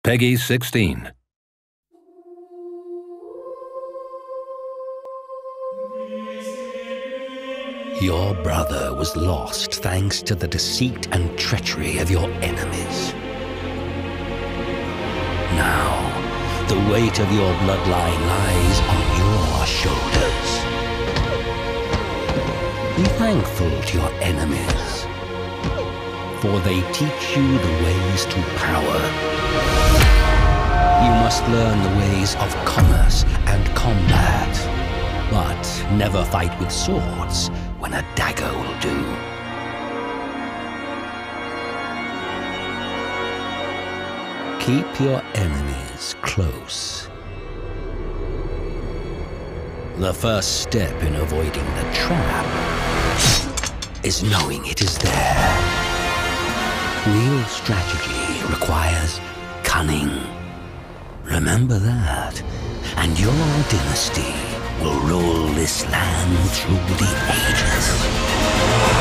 Peggy 16. Your brother was lost thanks to the deceit and treachery of your enemies. Now, the weight of your bloodline lies on your shoulders. Be thankful to your enemies, for they teach you the ways to power. You must learn the ways of commerce and combat, but never fight with swords when a dagger will do. Keep your enemies close. The first step in avoiding the trap is knowing it is there. Real strategy requires cunning. Remember that, and your dynasty will rule this land through the ages.